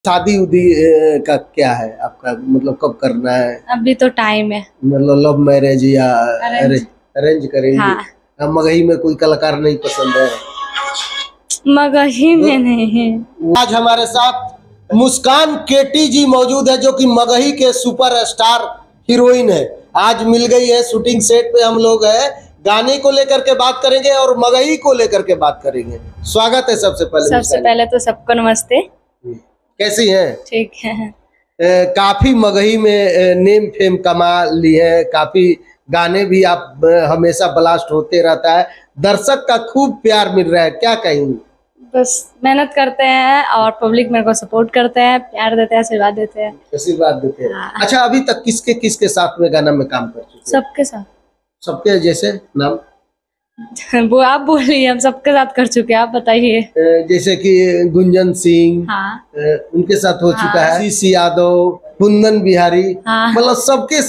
शादी उदी का क्या है आपका, मतलब कब करना है? अभी तो टाइम है। मतलब लव मैरिज या अरेंज। अरेंज करेंगे? हाँ। अब मगही में कोई कलाकार नहीं पसंद है? मगही में नहीं है। आज हमारे साथ मुस्कान केटी जी मौजूद है, जो कि मगही के सुपरस्टार हीरोइन है। आज मिल गई है शूटिंग सेट पे, हम लोग है गाने को लेकर के बात करेंगे और मगही को लेकर के बात करेंगे। स्वागत है सबसे पहले तो सबको नमस्ते। कैसी हैं? ठीक है। काफी मगही में नेम फेम कमा ली है, काफी गाने भी आप हमेशा ब्लास्ट होते रहता है, दर्शक का खूब प्यार मिल रहा है, क्या कहेंगे? बस मेहनत करते हैं और पब्लिक मेरे को सपोर्ट करते हैं, प्यार देते हैं, आशीर्वाद देते हैं। आशीर्वाद देते हैं। हाँ। अच्छा, अभी तक किसके किसके साथ में गाना में काम कर चुके हैं? सबके साथ। सबके जैसे नाम? वो आप बोलिए, हम सबके साथ कर चुके हैं, आप बताइए। जैसे कि गुंजन सिंह। हाँ। उनके साथ हो चुका है। सी यादव, कुंदन बिहारी। हाँ। मतलब सबके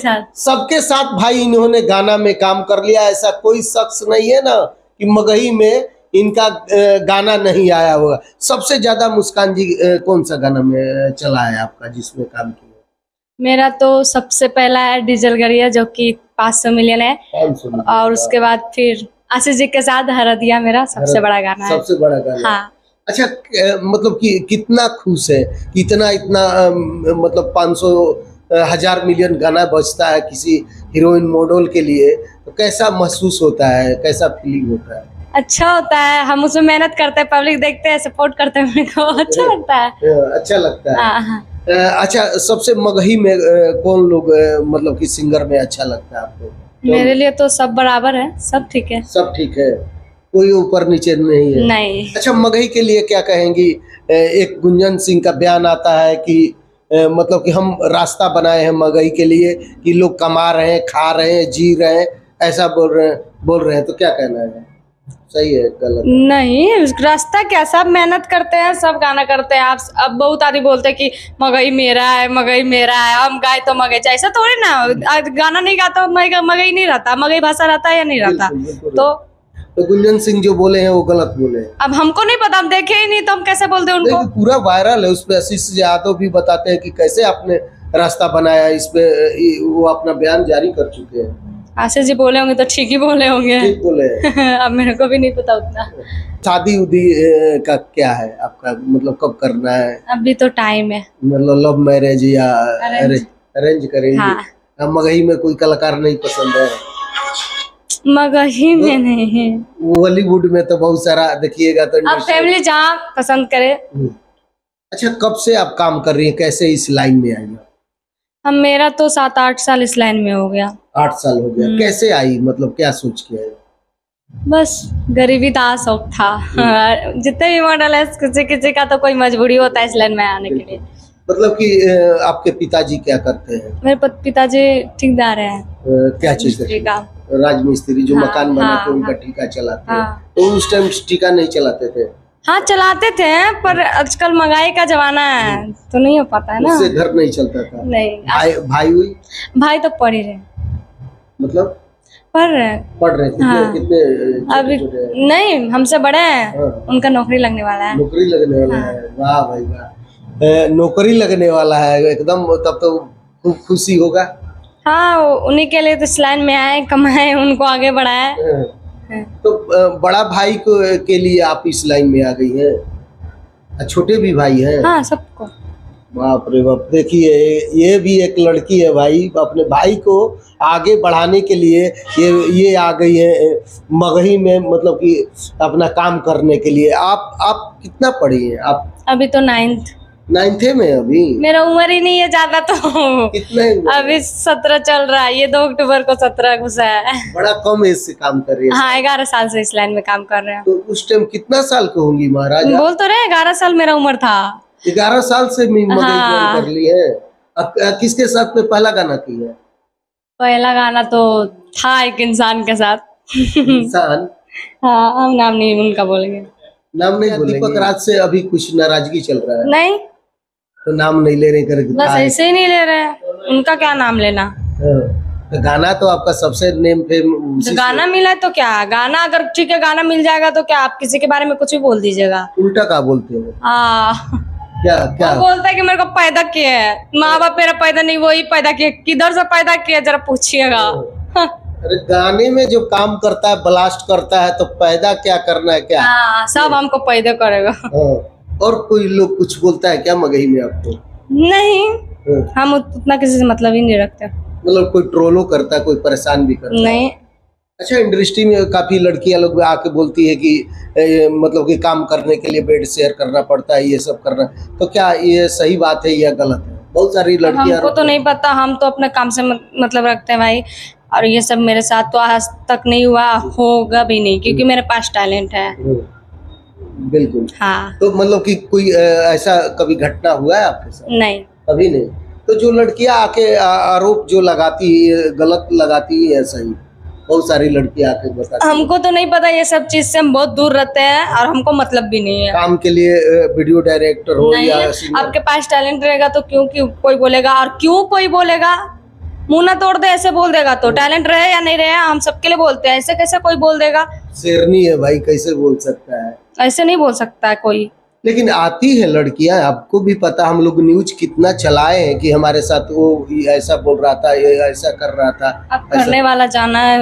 साथ भाई इन्होंने गाना में काम कर लिया। ऐसा कोई शख्स नहीं है ना कि मगही में इनका गाना नहीं आया होगा। सबसे ज्यादा मुस्कान जी कौन सा गाना में चला है आपका, जिसमें काम किया? मेरा तो सबसे पहला है डीजल गरिया, जो कि 500 मिलियन है। 500 मिलियन। और उसके बाद फिर आशीष जी के साथ हरा दिया, मेरा सबसे बड़ा गाना है। सबसे बड़ा गाना। हाँ। अच्छा, मतलब कि कितना खुश है कि इतना मतलब 500 1000 मिलियन गाना बजता है किसी हीरोइन मॉडल के लिए, तो कैसा महसूस होता है, कैसा फीलिंग होता है? अच्छा होता है, हम उसमें मेहनत करते हैं, पब्लिक देखते हैं, सपोर्ट करते हैं, मेरे को अच्छा लगता है। अच्छा लगता है। हाँ। अच्छा, सबसे मगही में कौन लोग मतलब कि सिंगर में अच्छा लगता है आपको? मेरे लिए तो सब बराबर है, सब ठीक है। सब ठीक है, कोई ऊपर नीचे नहीं है? नहीं। अच्छा, मगही के लिए क्या कहेंगी? एक गुंजन सिंह का बयान आता है कि मतलब कि हम रास्ता बनाए हैं मगही के लिए, कि लोग कमा रहे हैं, खा रहे हैं, जी रहे हैं, ऐसा बोल रहे हैं, तो क्या कहना है? सही है, गलत? नहीं, रास्ता क्या, सब मेहनत करते हैं, सब गाना करते हैं। आप अब बहुत आदमी बोलते हैं कि मगही मेरा है, मगही मेरा है, हम गाए तो मगही चाहिए, ऐसा थोड़ी ना। गाना नहीं गाता तो मगही नहीं रहता, मगही भाषा रहता है या नहीं रहता? तो गुंजन सिंह जो बोले हैं वो गलत बोले हैं। अब हमको नहीं पता, हम देखे ही नहीं, तो हम कैसे बोलते हैं उनको? पूरा वायरल है, उस पे आशीष यादव भी बताते हैं कि कैसे आपने रास्ता बनाया, इस पे वो अपना बयान जारी कर चुके हैं। आशीष जी बोले होंगे तो ठीक ही बोले होंगे। ठीक बोले हैं। अब मेरे को भी नहीं पता उतना। शादी उदी का क्या है आपका, मतलब कब करना है? अभी तो टाइम है। मतलब लव मैरिज या अरेंज करेंगे? हाँ। मगही में कोई कलाकार नहीं पसंद है? मगही में नहीं है। बॉलीवुड में तो बहुत सारा देखिएगा तो आप फैमिली जहाँ पसंद करे। अच्छा, कब से आप काम कर रही हैं, कैसे इस लाइन में आई? हम मेरा तो 7-8 साल इस लाइन में हो गया। 8 साल हो गया। कैसे आई, मतलब क्या सोच के आई? बस गरीबी था, शौक था। जितने भी मॉडल है, किसी का तो कोई मजबूरी होता है इस लाइन में आने के लिए। मतलब कि आपके पिताजी क्या करते हैं? मेरे पिताजी ठेकेदार हैं। क्या चीज का? राजमिस्त्री, जो मकान बना के उनका ठेका चलाते हैं। तो उस टाइम ठेका नहीं चलाते थे? हाँ, चलाते थे, पर आजकल महंगाई का जमाना है तो नहीं हो पाता है ना। उससे घर नहीं चलता था? नहीं। भाई तो पढ़ ही रहे। मतलब पढ़ रहे? कितने अभी नहीं, हमसे बड़े हैं। उनका नौकरी लगने वाला है। नौकरी लगने वाला है? वाह भाई वाह, नौकरी लगने वाला है एकदम, तब तो खूब खुशी होगा। हाँ, उन्हीं के लिए तो इस लाइन में आए, कमाए, उनको आगे बढ़ाए। तो बड़ा भाई के लिए आप इस लाइन में आ गई हैं? छोटे भी भाई हैं? हाँ, सबको। बाप रे बाप, देखिए ये भी एक लड़की है भाई, अपने भाई को आगे बढ़ाने के लिए ये आ गई है मगही में, मतलब कि अपना काम करने के लिए। आप कितना पढ़ी हैं आप? अभी तो 9th में। अभी मेरा उम्र ही नहीं है ज्यादा, तो कितना? अभी 17 चल रहा है, ये 2 अक्टूबर को 17 घुसा है। बड़ा कम एज से काम कर रही है? हाँ, 11 साल से इस लाइन में काम कर रहे हैं। तो उस टाइम कितना साल के होंगी महाराज? बोल तो रहे 11 साल मेरा उम्र था। 11 साल से मगही कर ली है। अब किसके साथ में पहला गाना की है? पहला गाना तो था एक इंसान के साथ। इंसान? हाँ, हम नाम नहीं उनका बोलेंगे। नाम नहीं बोलेंगे? दीपक राज से अभी कुछ नाराजगी चल रहा है? नहीं, तो नाम नहीं ले रहे करके? बस ऐसे ही नहीं ले रहे, उनका क्या नाम लेना। तो गाना तो आपका सबसे नेम फेम तो गाना मिला तो क्या, गाना अगर ठीक है, गाना मिल जाएगा तो क्या, आप किसी के बारे में कुछ भी बोल दीजिएगा। उल्टा क्या बोलते हो? क्या क्या वो बोलता है कि मेरे को पैदा किया है, माँ बाप मेरा पैदा नहीं, वही पैदा किया, किधर से पैदा किया जरा पूछिएगा। हाँ। अरे गाने में जो काम करता है, ब्लास्ट करता है, तो पैदा क्या करना है क्या? हाँ, सब हमको पैदा करेगा। हाँ। और कोई लोग कुछ बोलता है क्या मगही में आपको? नहीं, हाँ। हम उतना किसी से मतलब ही नहीं रखते। मतलब कोई ट्रोलो करता है, कोई परेशान भी करता है? नहीं। अच्छा, इंडस्ट्री में काफी लड़कियां लोग आके बोलती है कि मतलब कि काम करने के लिए बेड शेयर करना पड़ता है, ये सब करना, तो क्या ये सही बात है या गलत है? बहुत सारी लड़कियां। हमको तो नहीं पता, हम तो अपने काम से मतलब रखते हैं भाई, और ये सब मेरे साथ तो आज तक नहीं हुआ, होगा भी नहीं, क्योंकि मेरे पास टैलेंट है। बिल्कुल। हाँ। तो मतलब कि कोई ऐसा कभी घटना हुआ है आपके साथ? नहीं, कभी नहीं। तो जो लड़कियां आके आरोप जो लगाती है, गलत लगाती है, ऐसा ही बहुत सारी लड़कियां आके बताती है। हमको तो नहीं पता, ये सब चीज से हम बहुत दूर रहते हैं और हमको मतलब भी नहीं है। काम के लिए वीडियो डायरेक्टर हो नहीं, या सिंगर। आपके पास टैलेंट रहेगा तो क्यों कोई बोलेगा, और क्यों कोई बोलेगा? मुंह ना तोड़ दे, ऐसे बोल देगा तो टैलेंट रहे या नहीं रहे, हम सबके लिए बोलते हैं, ऐसे कैसे कोई बोल देगा? शेरनी है भाई, कैसे बोल सकता है? ऐसे नहीं बोल सकता है कोई। लेकिन आती है लड़कियां, आपको भी पता, हम लोग न्यूज कितना चलाए हैं कि हमारे साथ वो ऐसा बोल रहा था, ये ऐसा कर रहा था। अब करने वाला जाना है,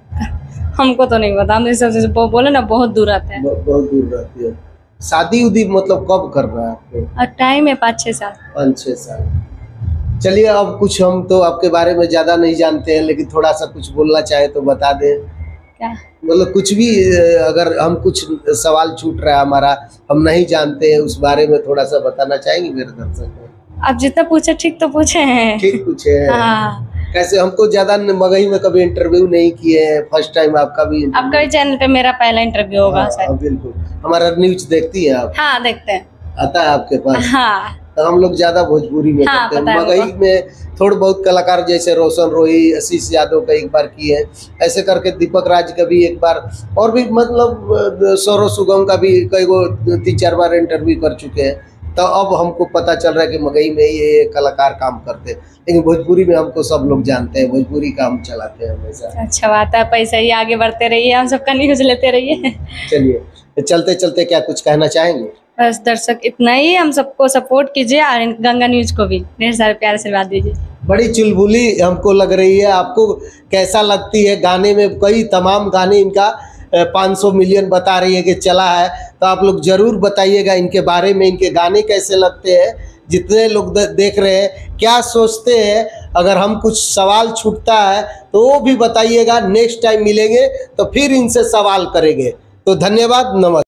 हमको तो नहीं पता, हम इस सबसे बोले ना बहुत दूर रहते हैं। बहुत दूर रहती है। शादी उदी मतलब कब कर रहा है आपको? और टाइम है 5-6 साल। 5-6 साल। चलिए, अब कुछ हम तो आपके बारे में ज्यादा नहीं जानते हैं, लेकिन थोड़ा सा कुछ बोलना चाहे तो बता दें। क्या मतलब कुछ भी, अगर हम कुछ सवाल छूट रहा है हमारा, हम नहीं जानते हैं उस बारे में, थोड़ा सा बताना चाहेंगे मेरे दर्शक को? आप जितना पूछे ठीक तो पूछे हैं। ठीक पूछे हैं। हाँ। कैसे? हमको ज्यादा मगही में कभी इंटरव्यू नहीं किए हैं, फर्स्ट टाइम आपका भी आपका भी चैनल पे मेरा पहला इंटरव्यू होगा शायद। बिल्कुल। हमारा न्यूज देखती है आप? हाँ, देखते हैं। आता है आपके पास? हाँ। तो हम लोग ज्यादा भोजपुरी में हाँ, करते पता हैं। है मगही में थोड़े बहुत कलाकार जैसे रोशन रोही, आशीष यादव का एक बार किए, ऐसे करके दीपक राज का भी एक बार, और भी मतलब सौरव सुगम का भी कई गो 3-4 बार इंटरव्यू कर चुके हैं। तो अब हमको पता चल रहा है कि मगही में ये कलाकार काम करते हैं, लेकिन भोजपुरी में हमको सब लोग जानते हैं, भोजपुरी काम चलाते हैं हमेशा। अच्छा बात है, पैसा ही आगे बढ़ते रहिए, हम सबका न्यूज लेते रहिए। चलिए, चलते चलते क्या कुछ कहना चाहेंगे? बस दर्शक इतना ही, हम सबको सपोर्ट कीजिए और गंगा न्यूज को भी ढेर सारे प्यार आशीर्वाद दीजिए। बड़ी चुलबुली हमको लग रही है, आपको कैसा लगती है? गाने में कई तमाम गाने इनका 500 मिलियन बता रही है कि चला है, तो आप लोग जरूर बताइएगा इनके बारे में, इनके गाने कैसे लगते हैं, जितने लोग देख रहे हैं क्या सोचते हैं। अगर हम कुछ सवाल छूटता है तो वो भी बताइएगा, नेक्स्ट टाइम मिलेंगे तो फिर इनसे सवाल करेंगे। तो धन्यवाद, नमस्कार।